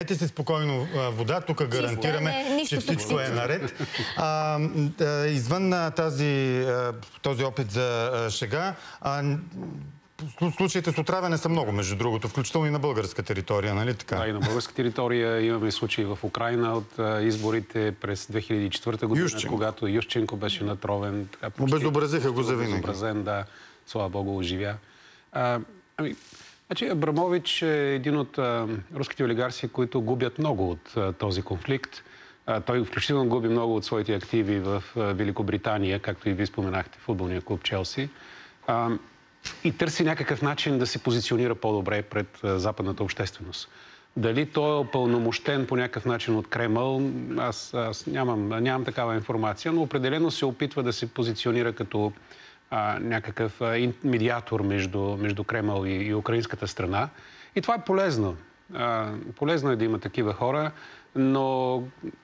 Пийте си спокойно вода, тук гарантираме, че всичко е наред. Извън този опит за шега, случаите с отравяне са много, между другото, включително и на българска територия, нали така? Да, и на българска територия имаме случаи в Украина от изборите през 2004 година, когато Ющенко беше натровен. Обезобразиха го завинаги. Обезобразен, да, слава Богу, оживя. Значи Абрамович е един от руските олигарси, които губят много от този конфликт. Той включително губи много от своите активи в Великобритания, както и ви споменахте, футболния клуб Челси. И търси някакъв начин да се позиционира по-добре пред западната общественост. Дали той е упълномощен по някакъв начин от Кремъл, аз нямам такава информация, но определено се опитва да се позиционира като някакъв медиатор между Кремъл и украинската страна. И това е полезно. Полезно е да има такива хора, но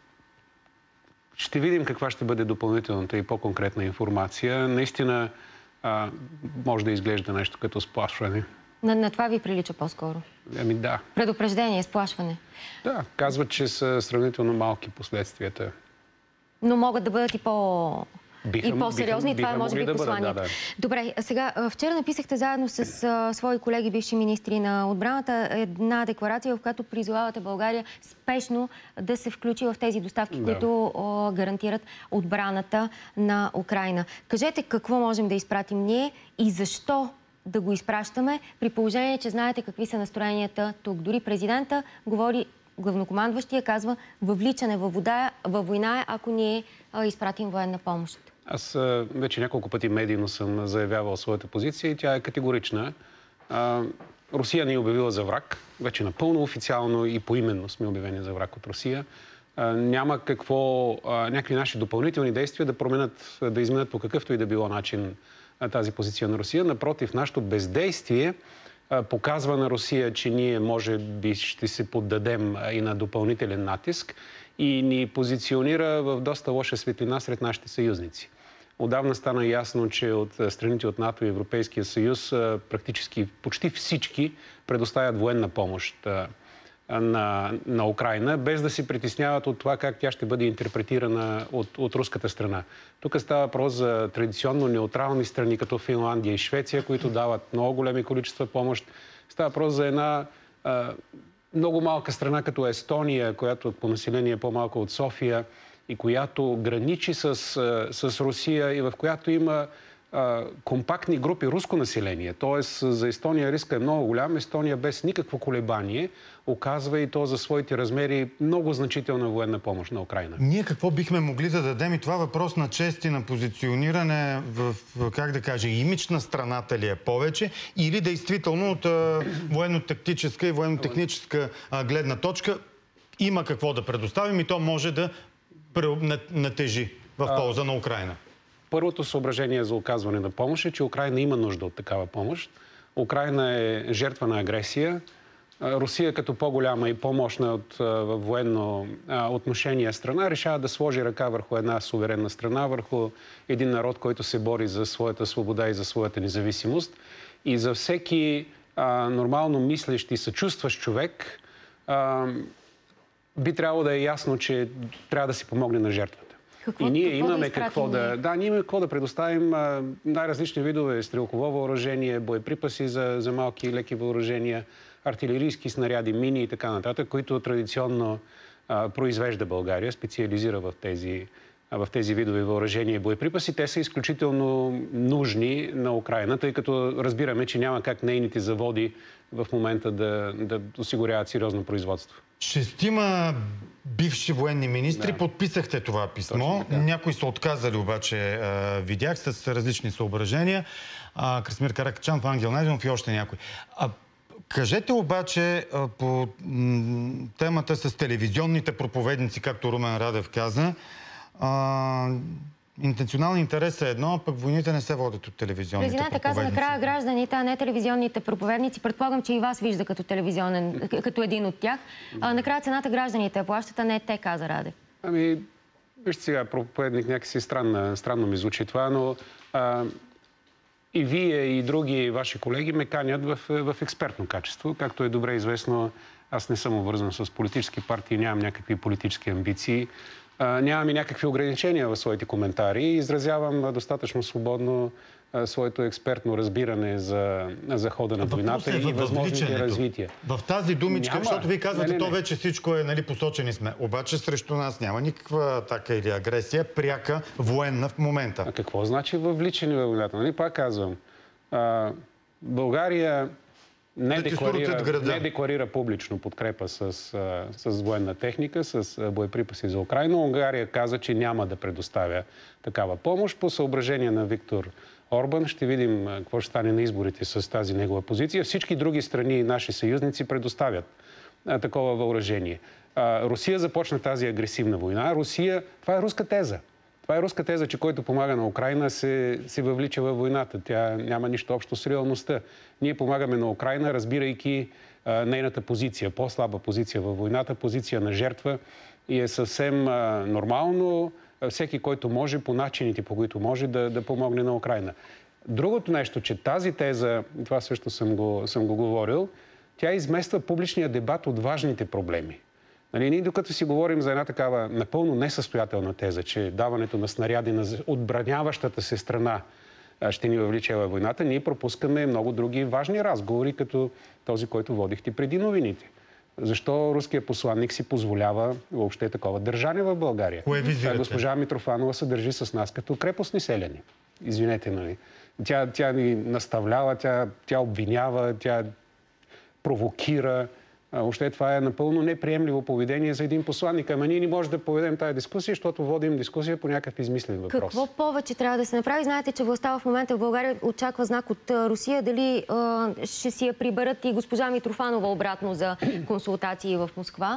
ще видим каква ще бъде допълнителната и по-конкретна информация. Наистина може да изглежда нещо като сплашване. На това ви прилича по-скоро? Ами да. Предупреждение, сплашване? Да, казват, че са сравнително малки последствията. Но могат да бъдат и по-сериозни. Това е, може би, посланието. Да. Добре, сега, вчера написахте заедно с свои колеги, бивши министри на отбраната, една декларация, в която призовавате България спешно да се включи в тези доставки, които гарантират отбраната на Украйна. Кажете какво можем да изпратим ние и защо да го изпращаме, при положение, че знаете какви са настроенията тук. Дори президента говори, главнокомандващия казва, въвличане във война, ако ние изпратим военна помощ. Аз вече няколко пъти медийно съм заявявал своята позиция и тя е категорична. Русия ни е обявила за враг. Вече напълно официално и поименно сме обявени за враг от Русия. Няма някакви наши допълнителни действия да изменят по какъвто и да било начин тази позиция на Русия. Напротив, нашето бездействие показва на Русия, че ние може би ще се поддадем и на допълнителен натиск и ни позиционира в доста лоша светлина сред нашите съюзници. Отдавна стана ясно, че от страните от НАТО и Европейския съюз практически почти всички предоставят военна помощ на Украйна, без да се притесняват от това как тя ще бъде интерпретирана от руската страна. Тук става въпрос за традиционно неутрални страни, като Финландия и Швеция, които дават много големи количества помощ. Става въпрос за една много малка страна, като Естония, която по население е по-малко от София и която граничи с Русия и в която има компактни групи руско население. Тоест за Естония риска е много голям. Естония без никакво колебание оказва и то за своите размери много значителна военна помощ на Украйна. Ние какво бихме могли да дадем? И това въпрос на чест и на позициониране в, как да кажа, имидж на страната ли е повече или действително от военно-тактическа и военно-техническа гледна точка има какво да предоставим и то може да натежи в полза на Украйна? Първото съображение за оказване на помощ е, че Украйна има нужда от такава помощ. Украйна е жертва на агресия. Русия като по-голяма и по-мощна от военно отношение страна решава да сложи ръка върху една суверенна страна, върху един народ, който се бори за своята свобода и за своята независимост. И за всеки нормално мислещ и съчувстващ човек би трябвало да е ясно, че трябва да се помогне на жертвата. И ние имаме какво да предоставим най-различни видове стрелково въоръжение, боеприпаси за малки и леки въоръжения, артилерийски снаряди, мини и така нататък, които традиционно произвежда България, специализира в тези видове въоръжения и боеприпаси. Те са изключително нужни на Украйна, тъй като разбираме, че няма как нейните заводи в момента да осигуряват сериозно производство. 6 бивши военни министри подписахте това писмо. Някои са отказали, обаче видях, с различни съображения. Красимир Каракачанов, Ангел Найденов и още някой. Кажете обаче по темата с телевизионните проповедници, както Румен Радев каза, интенционалният интерес е едно, а пък войните не се водят от телевизионните проповедници. Президентът каза накрая гражданите, а не телевизионните проповедници. Предполагам, че и вас вижда като един от тях. Накрая цената гражданите я плащат, а не те, каза Радев. Вижте сега, проповедник някакси странно ми звучи това, но и вие, и други ваши колеги ме канят в експертно качество. Както е добре известно, Аз не съм обвързан с политически партии, нямам някакви политически амбиции, нямам и някакви ограничения в своите коментари и изразявам достатъчно свободно своето експертно разбиране за хода на войната и възможните развития. В тази думичка, защото вие казвате, не. то вече всичко е, нали, посочени сме. Обаче срещу нас няма никаква атака или агресия, пряка, военна в момента. А какво значи въвличане във войната? Нали, пак казвам, България не декларира публично подкрепа с военна техника, с боеприпаси за Украйна. Унгария каза, че няма да предоставя такава помощ. По съображение на Виктор Орбан ще видим какво ще стане на изборите с тази негова позиция. Всички други страни и наши съюзници предоставят такова въоръжение. Русия започна тази агресивна война. Това е руска теза. Това е руска теза, че който помага на Украйна се въвлича във войната. Тя няма нищо общо с реалността. Ние помагаме на Украйна, разбирайки нейната позиция, по-слаба позиция във войната, позиция на жертва, и е съвсем нормално всеки, който може, по начините, по които може, да помогне на Украйна. Другото нещо, че тази теза, това също съм го говорил, тя измества публичния дебат от важните проблеми. Нали, ние докато си говорим за една такава напълно несъстоятелна теза, че даването на снаряди на отбраняващата се страна ще ни въвлича във войната, ние пропускаме много други важни разговори, като този, който водихте преди новините. Защо руският посланник си позволява въобще такова държане в България? Кое визирате? Госпожа Митрофанова се държи с нас като крепостни селяни. Извинете, нали. Тя ни наставлява, тя обвинява, тя провокира. Въобще това е напълно неприемливо поведение за един посланник. Ама ние не можем да поведем тази дискусия, защото водим дискусия по някакъв измислен въпрос. Какво повече трябва да се направи? Знаете, че властта в момента в България очаква знак от Русия. Дали ще си я приберат и госпожа Митрофанова обратно за консултации в Москва?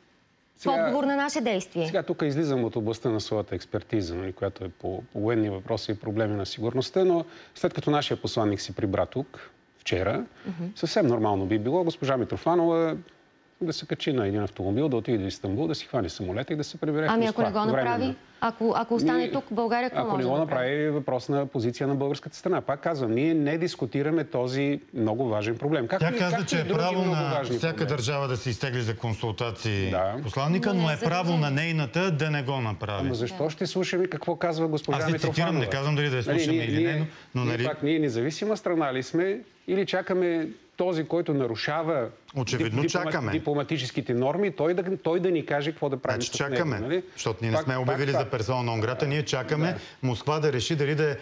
В отговор на наше действие. Сега тук излизам от областта на своята експертиза, която е по военни въпроси и проблеми на сигурността, но след като нашия посланник си прибра тук вчера, съвсем нормално би било госпожа Митрофанова да се качи на един автомобил, да отиде до Истанбул, да си хване самолета и да се прибере в Москва. Ами ако не го направи? Ако остане тук, България какво може да направи? Ако не го направи, въпрос на позиция на българската страна. Пак казвам, ние не дискутираме този много важен проблем. Тя каза, че е право на всяка държава да се изтегли за консултации посланника, но е право на нейната да не го направи. Ама защо ще слушаме какво казва госпожа Митрофанова? Аз ви цитирам, не казвам дали да я слушаме или не, но нали... Ние независима страна ли сме или чакаме този, който нарушава дипломатическите норми, той да ни каже какво да правим. Значи чакаме, нали? Защото ние не сме обявили за персона нон грата, ние чакаме Москва да реши дали да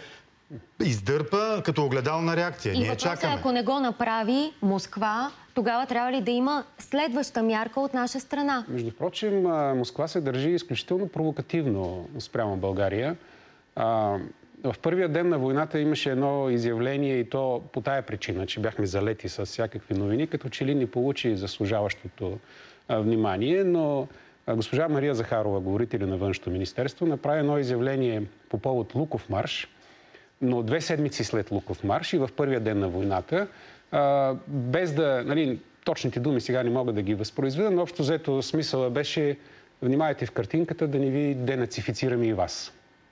издърпа като огледална реакция. И въпросът е, ако не го направи Москва, тогава трябва ли да има следваща мярка от наша страна? Между прочим, Москва се държи изключително провокативно спрямо България. В първия ден на войната имаше едно изявление и то по тая причина, че бяхме залети с всякакви новини, като че ли не получи заслужаващото внимание, но госпожа Мария Захарова, говорителя на Външното министерство, направи едно изявление по повод Луков марш, но 2 седмици след Луков марш и в първия ден на войната, без да, нали, точните думи сега не мога да ги възпроизведа, но общо взето смисъла беше: внимайте в картинката да не ви денацифицираме и вас.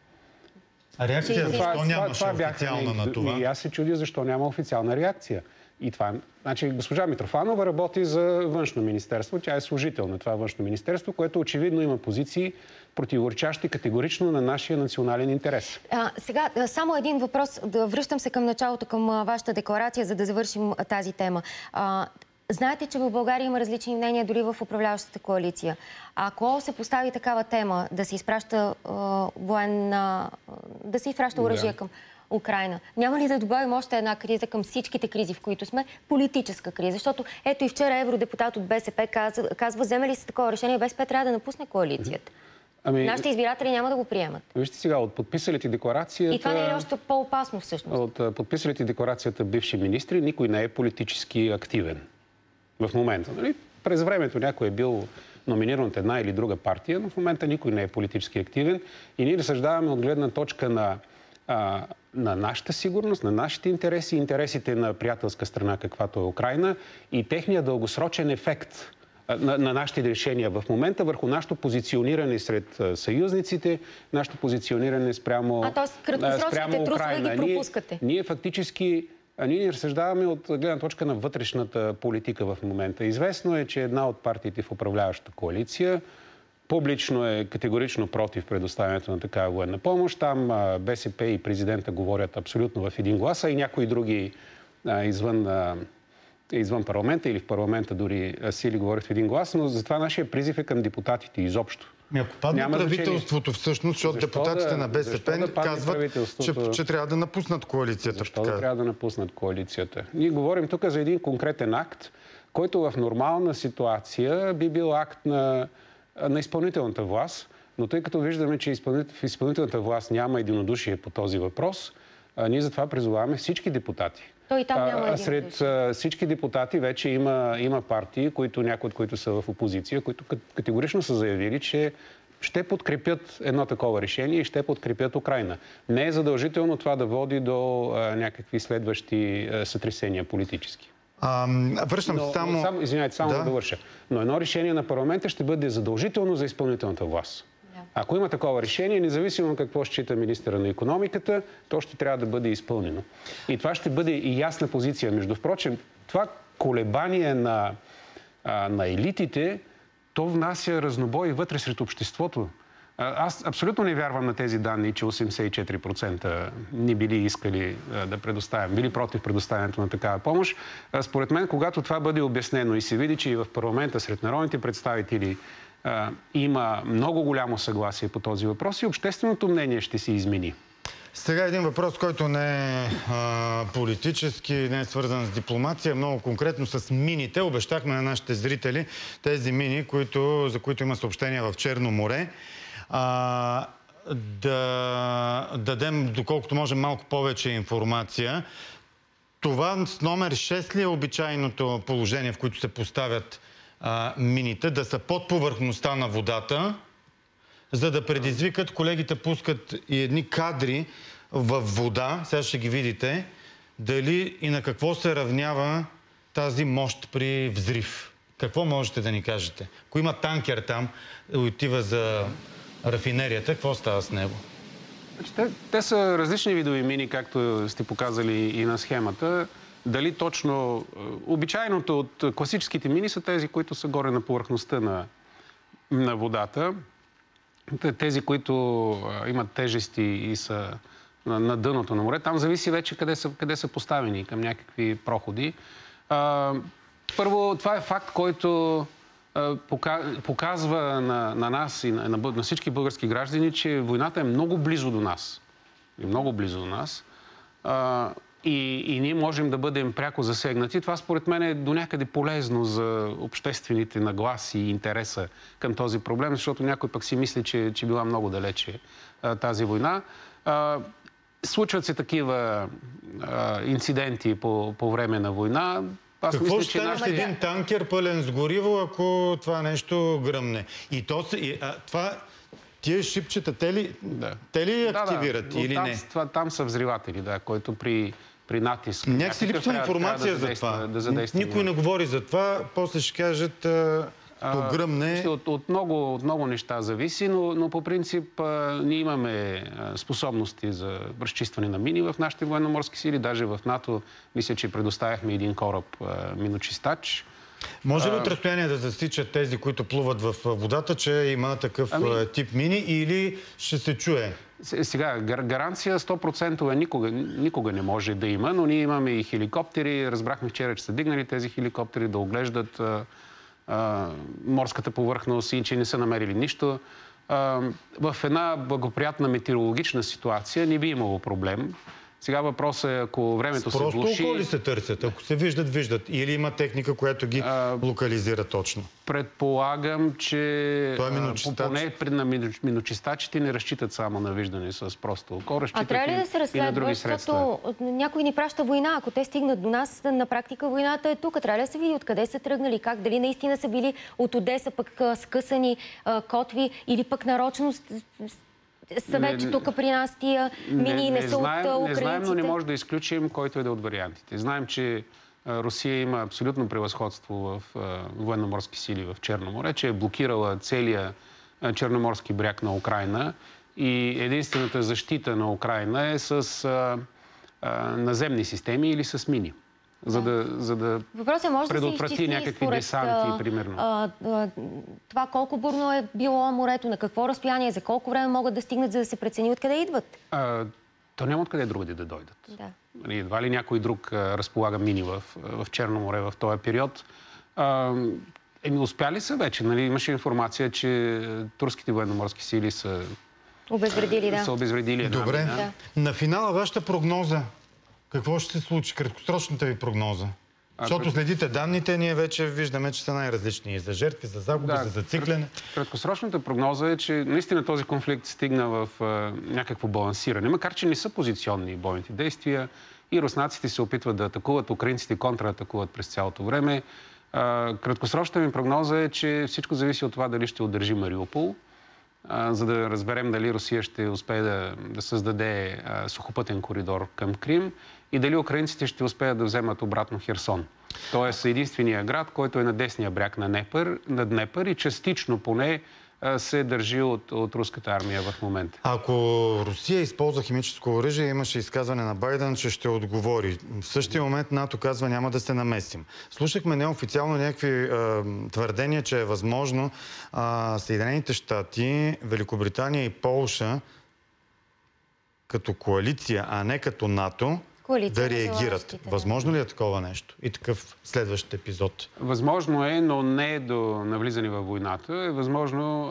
А реакция защо нямаше официална на това? И аз се чудя защо няма официална реакция. И това, значи, госпожа Митрофанова работи за Външно министерство. Тя е служител на това Външно министерство, което очевидно има позиции, противоречащи категорично на нашия национален интерес. Сега, само един въпрос. Връщам се към началото, към вашата декларация, за да завършим тази тема. Знаете, че в България има различни мнения дори в управляващата коалиция. Ако се постави такава тема да се изпраща да се изпраща оръжие към Украйна, няма ли да добавим още една криза към всичките кризи, в които сме? Политическа криза. Защото ето и вчера евродепутат от БСП казва, вземе ли се такова решение, БСП трябва да напусне коалицията. Нашите избиратели няма да го приемат. Вижте сега, от подписалите декларацията... И това не е още по-опасно всъщност. От подписалите декларацията бивши министри, никой не е политически активен в момента. Нали? През времето някой е бил номиниран от една или друга партия, но в момента никой не е политически активен. И ние разсъждаваме от гледна точка на нашата сигурност, на нашите интереси, интересите на приятелска страна, каквато е Украйна, и техния дългосрочен ефект на нашите решения в момента върху нашето позициониране сред съюзниците, нашето позициониране спрямо краткосрочните трусове ги пропускате. Ние фактически Ние разсъждаваме от гледна точка на вътрешната политика в момента. Известно е, че една от партиите в управляващата коалиция публично е категорично против предоставянето на такава военна помощ. Там БСП и президента говорят абсолютно в един глас, а и някои други извън парламента или в парламента дори сили говорят в един глас, но затова нашия призив е към депутатите изобщо. Ако падне правителството всъщност, защото депутатите на БСП казват, че трябва да напуснат коалицията. Защо да трябва да напуснат коалицията? Ние говорим тук за един конкретен акт, който в нормална ситуация би бил акт на изпълнителната власт, но тъй като виждаме, че в изпълнителната власт няма единодушие по този въпрос, ние затова призоваваме всички депутати. Сред всички депутати вече има партии, някои от които са в опозиция, които категорично са заявили, че ще подкрепят едно такова решение и ще подкрепят Украйна. Не е задължително това да води до някакви следващи сътресения политически. Извинявайте, само да довърша. Но едно решение на парламента ще бъде задължително за изпълнителната власт. Ако има такова решение, независимо какво счита министъра на икономиката, то ще трябва да бъде изпълнено. И това ще бъде и ясна позиция. Между впрочем, това колебание на елитите, то внася разнобой вътре сред обществото. Аз абсолютно не вярвам на тези данни, че 84% не били искали да предоставим, били против предоставянето на такава помощ. Според мен, когато това бъде обяснено и се види, че и в парламента сред народните представители има много голямо съгласие по този въпрос и общественото мнение ще се измени. Сега един въпрос, който не е политически, не е свързан с дипломация, много конкретно с мините. Обещахме на нашите зрители тези мини, за които има съобщения в Черно море, да дадем, доколкото може, малко повече информация. Това с номер 6 ли е обичайното положение, в което се поставят мините, да са под повърхността на водата, за да предизвикат, колегите пускат и едни кадри в вода, сега ще ги видите, дали и на какво се равнява тази мощ при взрив. Какво можете да ни кажете? Ако има танкер там, отива за рафинерията, какво става с него? Те са различни видови мини, както сте показали и на схемата. Дали точно обичайното от класическите мини са тези, които са горе на повърхността на водата. Тези, които имат тежести и са на дъното на море. Там зависи вече къде са поставени, към някакви проходи. Първо, това е факт, който показва на нас и на всички български граждани, че войната е много близо до нас. Много близо до нас. И ние можем да бъдем пряко засегнати. Това според мен е до някъде полезно за обществените нагласи и интереса към този проблем, защото някой пък си мисли, че била много далече тази война. Случват се такива инциденти по време на война. Какво ще стане с един танкер пълен с гориво, ако това нещо гръмне? И това... Тия шипчета, те ли активират или не? Там са взриватели, който при натиск. Някакси липсва информация за това. Никой не говори за това. После ще кажат, то гръмне. От много неща зависи, но по принцип ние имаме способности за разчистване на мини в нашите военноморски сили. Даже в НАТО мисля, че предоставяхме един кораб миночистач. Може ли от разстояние да засичат тези, които плуват в водата, че има такъв тип мини, или ще се чуе? Сега, гаранция 100% никога не може да има, но ние имаме и хеликоптери. Разбрахме вчера, че са дигнали тези хеликоптери да оглеждат морската повърхност и че не са намерили нищо. В една благоприятна метеорологична ситуация не би имало проблем. Сега въпросът е, ако времето се влоши... Просто около ли се търсят? Ако се виждат. Или има техника, която ги локализира точно? Предполагам, че поне на миночистачите не разчитат само на виждане с просто око, разчитат трябва ли да се разследва, защото някой ни праща война? Ако те стигнат до нас, на практика войната е тук. Трябва ли да се види откъде са тръгнали, как, дали наистина са били от Одеса пък скъсани котви или пък нарочно са вече тук при нас тия мини не са от украинците. Не знаем, но не може да изключим който е да от вариантите. Знаем, че Русия има абсолютно превъзходство в военноморски сили в Черно море, че е блокирала целия черноморски бряг на Украйна и единствената защита на Украйна е с наземни системи или с мини. За да Въпросът може да се изчисли някакви десанти, примерно. Това колко бурно е било морето, на какво разстояние, за колко време могат да стигнат, за да се прецени откъде идват? То няма откъде другаде да дойдат. Да. Едва ли някой друг разполага мини в Черно море в този период. Успяли са вече. Имаше информация, че турските военноморски сили са обезвредили. Добре. На финала вашата прогноза. Какво ще се случи? Краткосрочната ви прогноза? Защото следите данните, ние вече виждаме, че са най-различни. И за жертви, за загуби, за зацикляне. Краткосрочната прогноза е, че наистина този конфликт стигна в някакво балансиране. Макар че не са позиционни бойните действия и руснаците се опитват да атакуват, украинците контратакуват през цялото време. Краткосрочната ми прогноза е, че всичко зависи от това дали ще удържи Мариупол, за да разберем дали Русия ще успее да създаде сухопътен коридор към Крим и дали украинците ще успеят да вземат обратно Херсон. Тоест единствения град, който е на десния бряг на Днепър и частично поне се държи от руската армия в момента. Ако Русия използва химическо оръжие, имаше изказване на Байден, че ще отговори. В същия момент НАТО казва, няма да се намесим. Слушахме неофициално някакви твърдения, че е възможно Съединените щати, Великобритания и Полша като коалиция, а не като НАТО, да реагират. Възможно ли е такова нещо? И такъв следващ епизод? Възможно е, но не до навлизане във войната. Е възможно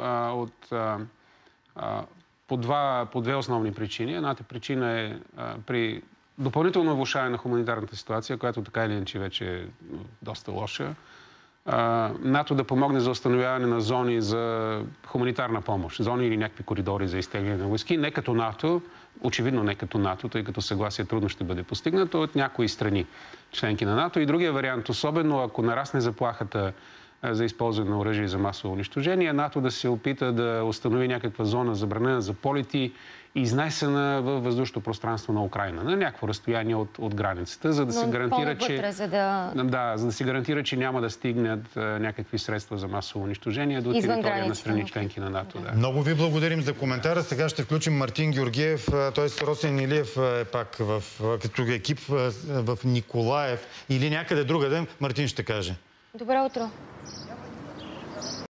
по две основни причини. Едната причина е при допълнително влошаване на хуманитарната ситуация, която така или иначе вече е доста лоша. НАТО да помогне за установяване на зони за хуманитарна помощ. Зони или някакви коридори за изтегляне на войски. Не като НАТО, очевидно не като НАТО, тъй като съгласие трудно ще бъде постигнато от някои страни, членки на НАТО. И другия вариант, особено ако нарасне заплахата за използване на оръжие за масово унищожение, НАТО да се опита да установи някаква зона забранена за полети и изнесена във въздушното пространство на Украйна, на някакво разстояние от границата, за да се гарантира, за да се гарантира, че няма да стигнат някакви средства за масово унищожение до територия на страни членки на НАТО. Да. Много ви благодарим за коментара. Сега ще включим Мартин Георгиев, т.е. Росен Илиев е пак като екип в Николаев или някъде другаде. Мартин ще каже. Добро утро.